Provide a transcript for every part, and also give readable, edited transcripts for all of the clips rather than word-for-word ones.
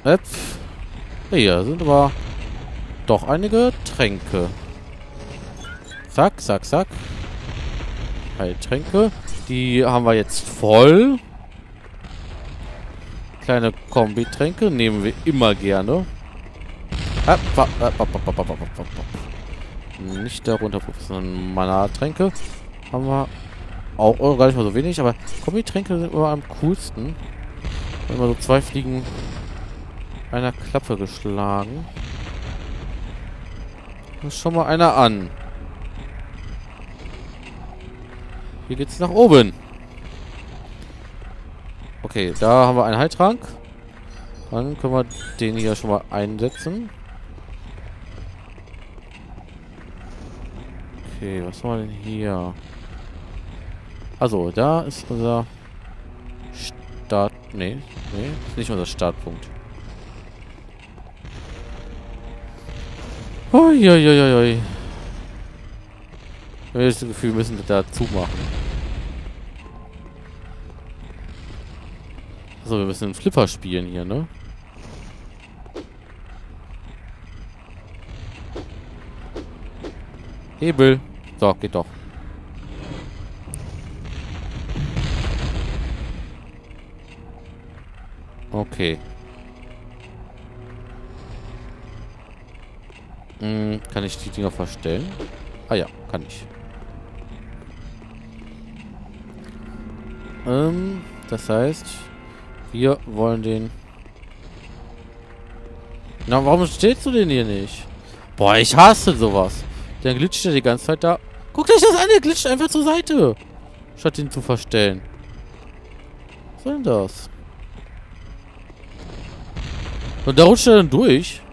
Hier sind aber doch einige Tränke. Zack, zack, zack. Heiltränke. Die haben wir jetzt voll. Kleine Kombitränke nehmen wir immer gerne. Nicht darunter, sondern Mana-Tränke. Haben wir auch gar nicht mal so wenig, aber Kombitränke sind immer am coolsten. Immer so 2 Fliegen einer Klappe geschlagen. Da ist schon mal einer an. Hier geht's nach oben. Okay, da haben wir einen Heiltrank. Dann können wir den hier schon mal einsetzen. Okay, was haben wir denn hier? Also, da ist unser Start... Nee, ist nicht unser Startpunkt. Uiuiuiui. Ich habe das Gefühl, wir müssen das da zumachen. Also, wir müssen einen Flipper spielen hier, ne? Hebel. So, geht doch. Okay. Kann ich die Dinger verstellen? Ah ja, kann ich. Das heißt, wir wollen den... Na, warum stehst du denn hier nicht? Boah, ich hasse sowas. Der glitscht ja die ganze Zeit da. Guckt euch das an, der glitscht einfach zur Seite. Statt ihn zu verstellen. Was soll denn das? Und da rutscht er dann durch.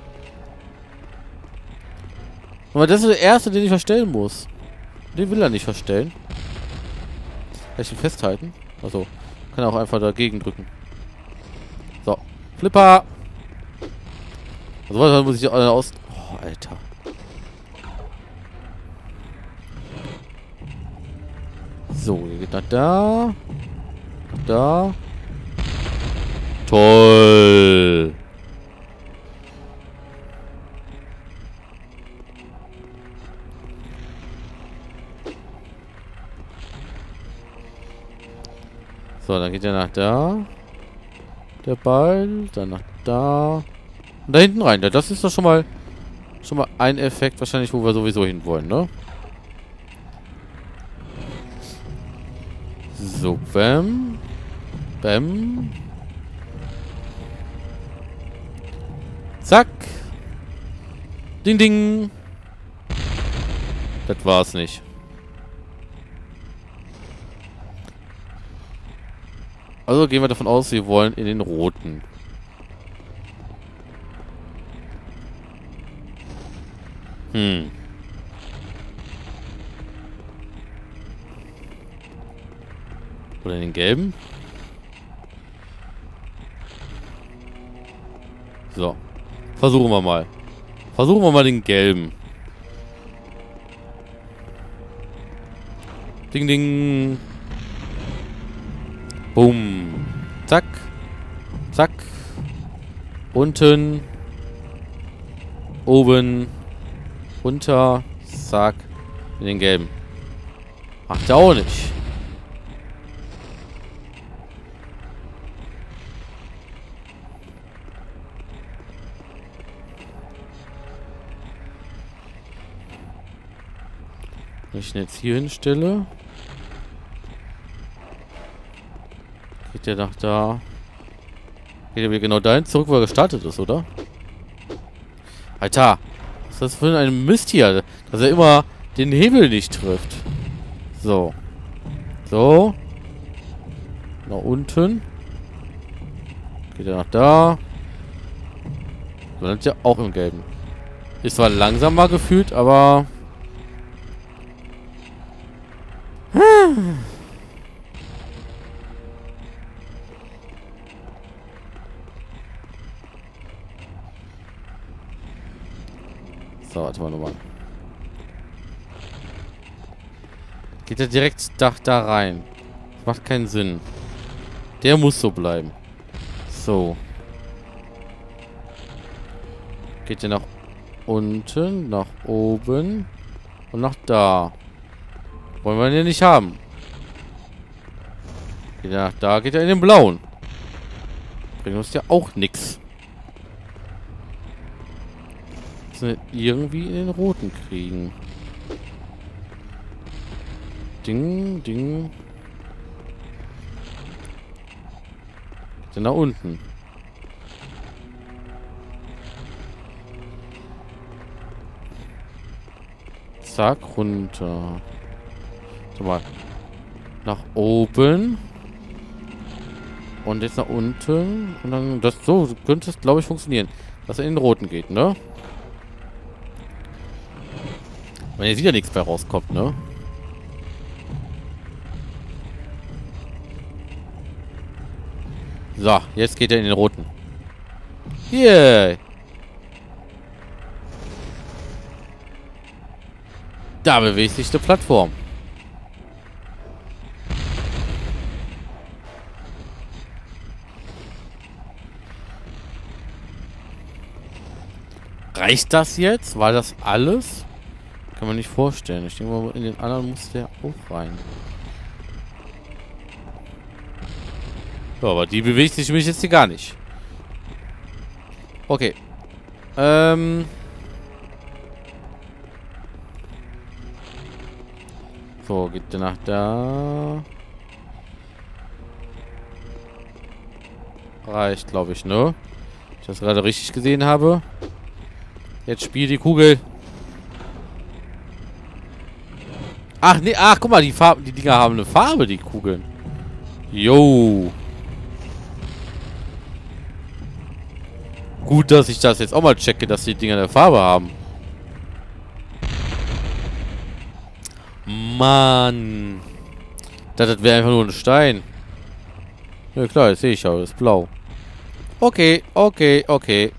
Aber das ist der erste, den ich verstellen muss. Den will er nicht verstellen. Kann ich ihn festhalten? Also, kann er auch einfach dagegen drücken. So. Flipper! Also, was muss ich aus... Oh, Alter. So, ihr geht nach da. Da. Toll! So, dann geht er nach da. Der Ball. Dann nach da. Und da hinten rein. Ja, das ist doch schon mal ein Effekt wahrscheinlich, wo wir sowieso hin wollen, ne? So, bam. Bam. Zack. Ding, ding. Das war's nicht. Also gehen wir davon aus, wir wollen in den roten. Oder in den gelben. So. Versuchen wir mal. Versuchen wir mal den gelben. Ding, ding. Bumm. Zack. Zack. Unten. Oben. Unter. Zack. In den gelben. Macht er auch nicht. Wenn ich ihn jetzt hier hinstelle, geht der nach da. Geht er wieder genau dahin zurück, wo er gestartet ist, oder? Alter! Was ist das für ein Mist hier? Dass er immer den Hebel nicht trifft. So. So. Nach unten. Geht er nach da. So, dann ist er auch im Gelben. Ist zwar langsamer gefühlt, aber... So, warte mal nochmal. Geht er direkt da rein? Das macht keinen Sinn. Der muss so bleiben. So. Geht ihr nach unten, nach oben und nach da. Wollen wir den nicht haben. Geht er nach da, geht er in den blauen. Bringt uns ja auch nichts. Müssen wir irgendwie in den roten kriegen. Ding, ding. Geht er nach unten. Zack, runter. So mal. Nach oben. Und jetzt nach unten. Und dann das so könnte es, glaube ich, funktionieren. Dass er in den roten geht, ne? Wenn jetzt wieder nichts bei rauskommt, ne? So, jetzt geht er in den roten. Yeah! Da bewegt sich die Plattform. Reicht das jetzt? War das alles? Kann man nicht vorstellen. Ich denke mal, in den anderen muss der auch rein. So, aber die bewegt sich mich jetzt hier gar nicht. Okay. So, geht der nach da. Reicht, glaube ich, ne? Ich das gerade richtig gesehen habe. Jetzt spiel die Kugel. Ach, nee, ach, guck mal, die Farben, die Dinger haben eine Farbe, die Kugeln. Jo. Gut, dass ich das jetzt auch mal checke, dass die Dinger eine Farbe haben. Mann. Das wäre einfach nur ein Stein. Ja klar, das sehe ich auch, das ist blau. Okay, okay, okay.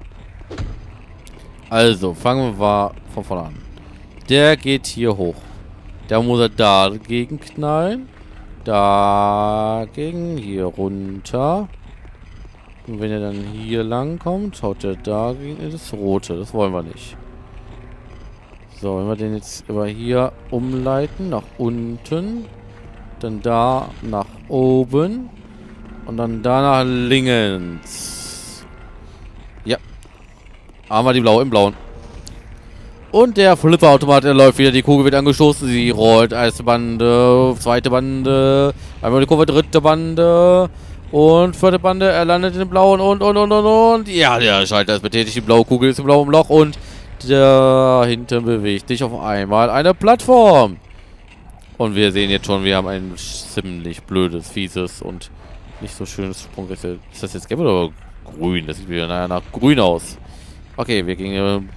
Also, fangen wir von vorne an. Der geht hier hoch. Da muss er dagegen knallen. Dagegen hier runter. Und wenn er dann hier lang kommt, haut er dagegen in das Rote. Das wollen wir nicht. So, wenn wir den jetzt über hier umleiten, nach unten. Dann da nach oben. Und dann da nach links. Ja. Haben wir die blaue im blauen. Und der Flipperautomat, der läuft wieder. Die Kugel wird angestoßen. Sie rollt. Erste Bande, zweite Bande. Einmal die Kurve, dritte Bande. Und vierte Bande. Er landet in den blauen und. Ja, der Schalter ist betätigt. Die blaue Kugel ist im blauen Loch. Und dahinter bewegt sich auf einmal eine Plattform. Und wir sehen jetzt schon, wir haben ein ziemlich blödes, fieses und nicht so schönes Sprung. Ist das jetzt gelb oder grün? Das sieht wieder nach grün aus. Okay, wir gehen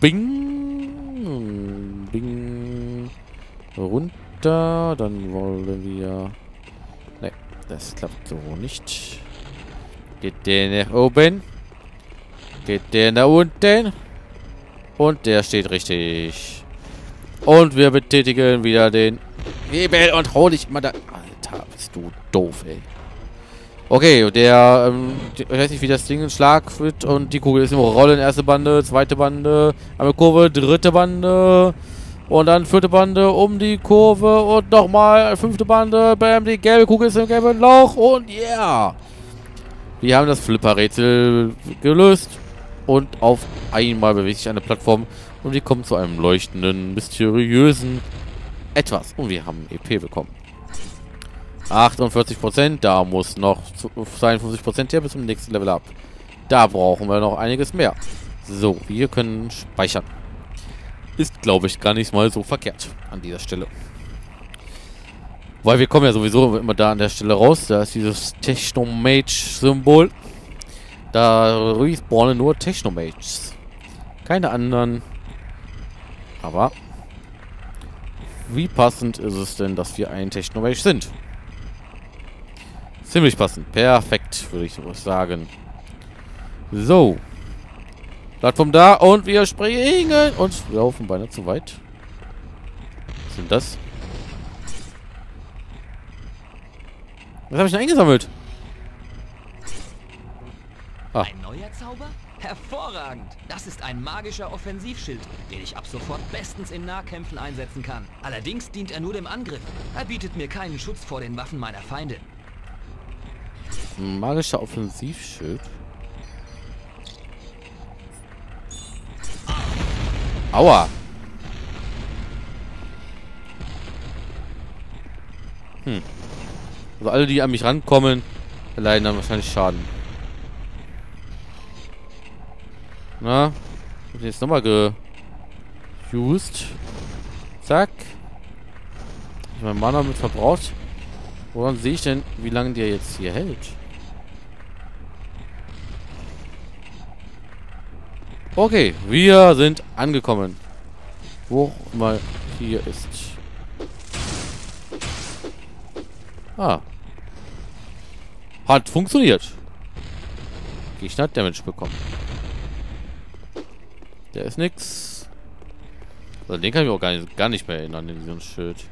bing, bing, runter. Dann wollen wir... Ne, das klappt so nicht. Geht der nach oben? Geht der nach unten? Und der steht richtig. Und wir betätigen wieder den Hebel und hol dich mal da... Alter, bist du doof, ey. Okay, der, ich weiß nicht, wie das Ding ein Schlag wird und die Kugel ist im Rollen. Erste Bande, zweite Bande, eine Kurve, dritte Bande und dann vierte Bande um die Kurve und nochmal fünfte Bande. Bam, die gelbe Kugel ist im gelben Loch und yeah! Wir haben das Flipper-Rätsel gelöst und auf einmal bewegt sich eine Plattform und wir kommen zu einem leuchtenden, mysteriösen Etwas. Und wir haben EP bekommen. 48%, da muss noch 52% her bis zum nächsten Level ab. Da brauchen wir noch einiges mehr. So, wir können speichern. Ist, glaube ich, gar nicht mal so verkehrt an dieser Stelle. Weil wir kommen ja sowieso immer da an der Stelle raus. Da ist dieses Technomage-Symbol. Da respawnen nur Technomages. Keine anderen. Aber wie passend ist es denn, dass wir ein Technomage sind? Ziemlich passend. Perfekt, würde ich sagen. So. Plattform da und wir springen und laufen beinahe zu weit. Was sind das? Was habe ich denn eingesammelt? Ah. Ein neuer Zauber? Hervorragend! Das ist ein magischer Offensivschild, den ich ab sofort bestens in Nahkämpfen einsetzen kann. Allerdings dient er nur dem Angriff. Er bietet mir keinen Schutz vor den Waffen meiner Feinde. Ein magischer Offensivschild. Aua! Also alle, die an mich rankommen, erleiden dann wahrscheinlich Schaden. Na? Hab ich jetzt nochmal used. Zack. Ich mein Mana mit verbraucht. Woran sehe ich denn, wie lange der jetzt hier hält? Okay, wir sind angekommen. Wo mal hier ist. Ah. Hat funktioniert. Gegner hat Damage bekommen. Der ist nix. Also den kann ich mir auch gar nicht mehr erinnern, in diesem Schild.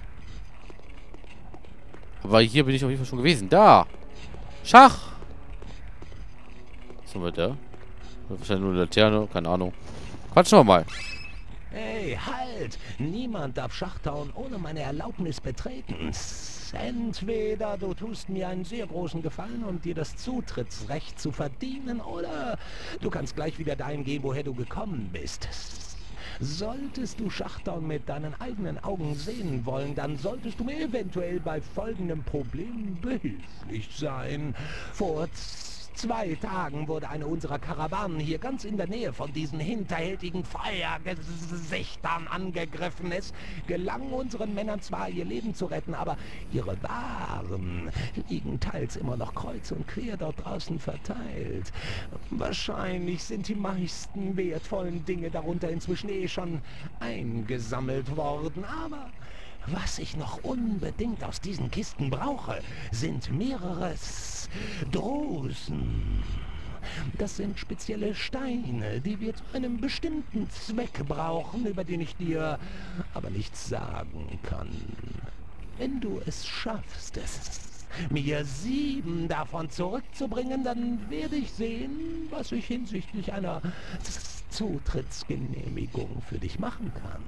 Aber hier bin ich auf jeden Fall schon gewesen. Da! Schach! Was haben wir da? Wahrscheinlich nur eine Laterne, keine Ahnung. Quatschen wir mal. Hey, halt! Niemand darf Schachtown ohne meine Erlaubnis betreten. Entweder du tust mir einen sehr großen Gefallen, um dir das Zutrittsrecht zu verdienen, oder du kannst gleich wieder dahin gehen, woher du gekommen bist. Solltest du Schachtown mit deinen eigenen Augen sehen wollen, dann solltest du mir eventuell bei folgendem Problem behilflich sein. Vor 2 Tagen wurde eine unserer Karawanen hier ganz in der Nähe von diesen hinterhältigen Feuergesichtern angegriffen. Es gelang unseren Männern zwar, ihr Leben zu retten, aber ihre Waren liegen teils immer noch kreuz und quer dort draußen verteilt. Wahrscheinlich sind die meisten wertvollen Dinge darunter inzwischen schon eingesammelt worden, aber was ich noch unbedingt aus diesen Kisten brauche, sind mehrere Drosen. Das sind spezielle Steine, die wir zu einem bestimmten Zweck brauchen, über den ich dir aber nichts sagen kann. Wenn du es schaffst, mir 7 davon zurückzubringen, dann werde ich sehen, was ich hinsichtlich einer Zutrittsgenehmigung für dich machen kann.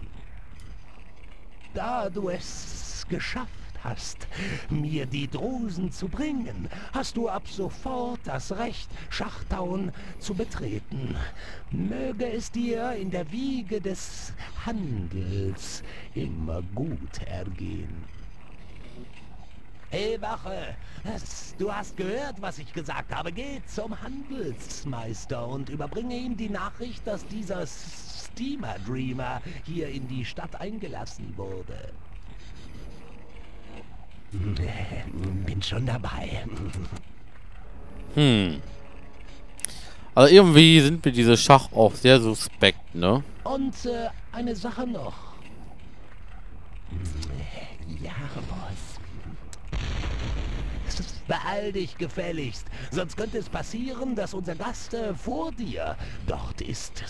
Da du es geschafft hast, mir die Drosen zu bringen, hast du ab sofort das Recht, Schachtown zu betreten. Möge es dir in der Wiege des Handels immer gut ergehen. Hey Wache, du hast gehört, was ich gesagt habe. Geh zum Handelsmeister und überbringe ihm die Nachricht, dass dieser Steamer Dreamer hier in die Stadt eingelassen wurde. Bin schon dabei. Also irgendwie sind mir diese Schach auch sehr suspekt, ne? Und eine Sache noch. Ja, Boss. Beeil dich gefälligst, sonst könnte es passieren, dass unser Gast vor dir dort ist.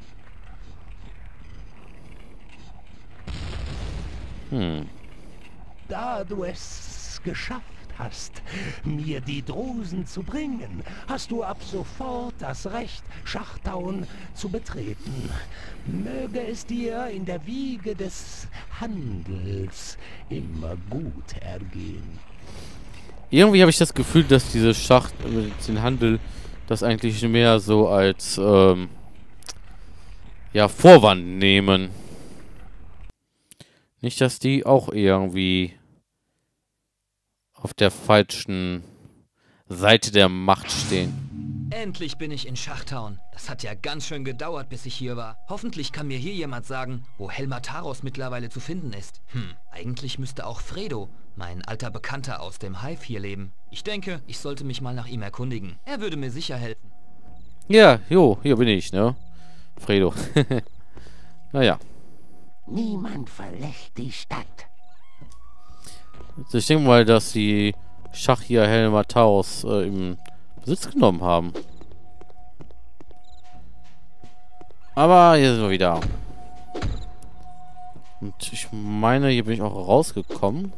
Da du es geschafft hast, mir die Drosen zu bringen, hast du ab sofort das Recht, Schachtown zu betreten. Möge es dir in der Wiege des Handels immer gut ergehen. Irgendwie habe ich das Gefühl, dass diese Schach mit dem Handel das eigentlich mehr so als ja, Vorwand nehmen. Nicht, dass die auch irgendwie auf der falschen Seite der Macht stehen. Endlich bin ich in Schachtown. Das hat ja ganz schön gedauert, bis ich hier war. Hoffentlich kann mir hier jemand sagen, wo Helmar Taros mittlerweile zu finden ist. Eigentlich müsste auch Fredo, mein alter Bekannter aus dem Hive, hier leben. Ich denke, ich sollte mich mal nach ihm erkundigen. Er würde mir sicher helfen. Ja, jo, hier bin ich, ne? Fredo. Naja. Niemand verlässt die Stadt. Also ich denke mal, dass die Schach hier Helmar Taros im Besitz genommen haben. Aber hier sind wir wieder. Und ich meine, hier bin ich auch rausgekommen.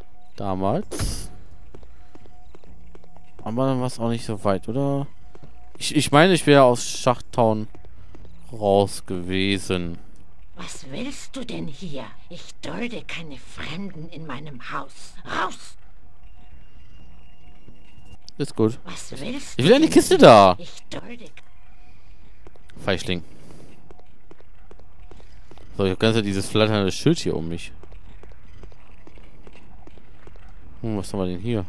Damals. Aber dann war es auch nicht so weit, oder? Ich meine, ich wäre aus Schachtown raus gewesen. Was willst du denn hier? Ich dulde keine Fremden in meinem Haus. Raus! Ist gut. Was willst du? Ich will eine denn Kiste hier? da. Ich dulde... Feischling. So, ich habe ganz dieses flatternde Schild hier um mich. Was haben wir denn hier?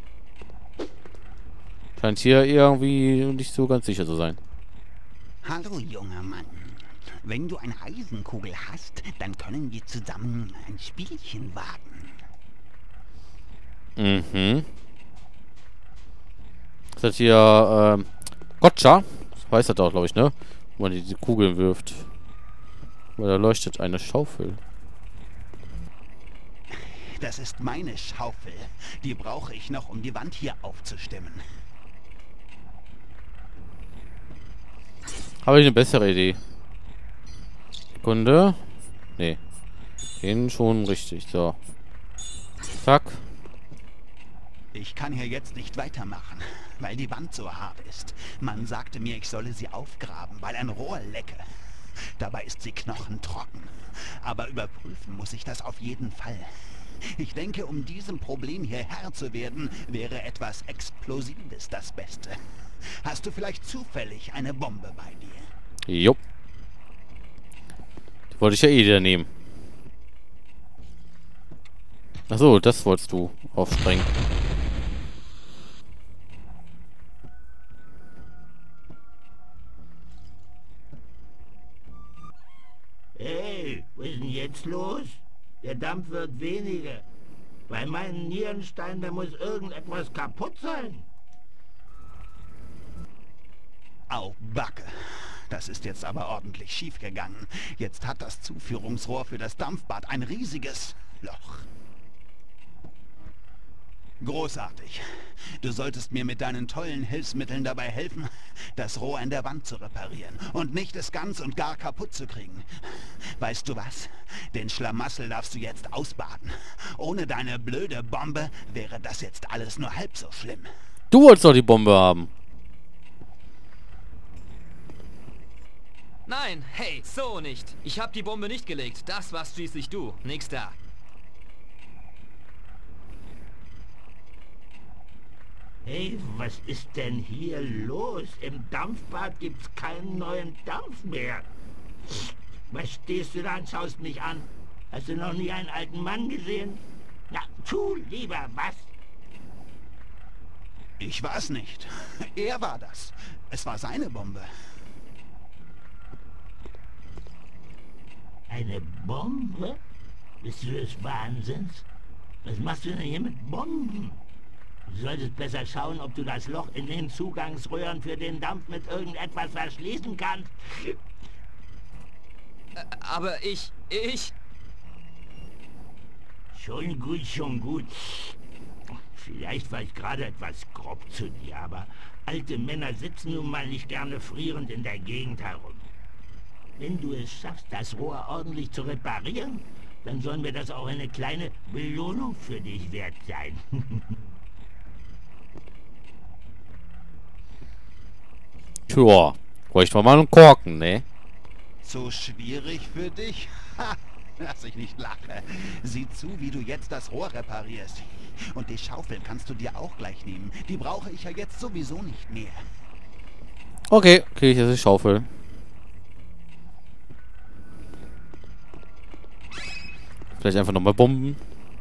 Scheint hier irgendwie nicht so ganz sicher zu sein. Hallo, junger Mann. Wenn du eine Eisenkugel hast, dann können wir zusammen ein Spielchen wagen. Mhm. Das hat hier, Gotcha. Das weiß er doch, glaube ich, ne? Wo man die Kugeln wirft. Weil da leuchtet eine Schaufel. Das ist meine Schaufel. Die brauche ich noch, um die Wand hier aufzustimmen. Habe ich eine bessere Idee. Sekunde. Nee. Den schon richtig. So. Zack. Ich kann hier jetzt nicht weitermachen, weil die Wand so hart ist. Man sagte mir, ich solle sie aufgraben, weil ein Rohr lecke. Dabei ist sie knochentrocken. Aber überprüfen muss ich das auf jeden Fall. Ich denke, um diesem Problem hier Herr zu werden, wäre etwas Explosives das Beste. Hast du vielleicht zufällig eine Bombe bei dir? Jo. Die wollte ich ja eh wieder nehmen. Achso, das wolltest du aufsprengen. Hey, was ist denn jetzt los? Der Dampf wird weniger. Bei meinen Nierensteinen, da muss irgendetwas kaputt sein. Au, Backe. Das ist jetzt aber ordentlich schief gegangen. Jetzt hat das Zuführungsrohr für das Dampfbad ein riesiges Loch. Großartig. Du solltest mir mit deinen tollen Hilfsmitteln dabei helfen, das Rohr in der Wand zu reparieren und nicht es ganz und gar kaputt zu kriegen. Weißt du was? Den Schlamassel darfst du jetzt ausbaden. Ohne deine blöde Bombe wäre das jetzt alles nur halb so schlimm. Du wolltest doch die Bombe haben. Nein, hey, so nicht. Ich hab die Bombe nicht gelegt. Das warst schließlich du. Nix da. Hey, was ist denn hier los? Im Dampfbad gibt's keinen neuen Dampf mehr. Was stehst du da und schaust mich an? Hast du noch nie einen alten Mann gesehen? Na, tu lieber was. Ich war's nicht. Er war das. Es war seine Bombe. Eine Bombe? Bist du des Wahnsinns? Was machst du denn hier mit Bomben? Du solltest besser schauen, ob du das Loch in den Zugangsröhren für den Dampf mit irgendetwas verschließen kannst. Aber ich... Schon gut, schon gut. Vielleicht war ich gerade etwas grob zu dir, aber alte Männer sitzen nun mal nicht gerne frierend in der Gegend herum. Wenn du es schaffst, das Rohr ordentlich zu reparieren, dann sollen wir das auch eine kleine Belohnung für dich wert sein. Tja, bräuchte man mal einen Korken, ne? So schwierig für dich? Ha, dass ich nicht lache. Sieh zu, wie du jetzt das Rohr reparierst. Und die Schaufel kannst du dir auch gleich nehmen. Die brauche ich ja jetzt sowieso nicht mehr. Okay, kriege ich jetzt die Schaufel. Vielleicht einfach nochmal Bomben.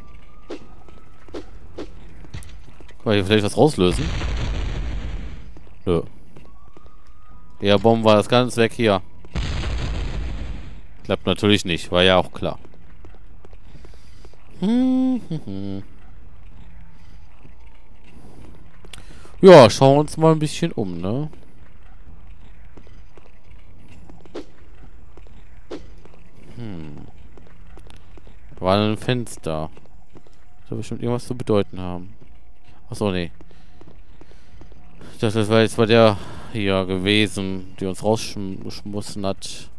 Kann man hier vielleicht was rauslösen? Nö. Ja, Bomben war das ganz weg hier. Klappt natürlich nicht, war ja auch klar. Ja, schauen wir uns mal ein bisschen um, ne? Da war ein Fenster. Das soll bestimmt irgendwas zu bedeuten haben. Achso, nee. Ich dachte, das war jetzt bei der hier gewesen, die uns rausgeschmissen hat.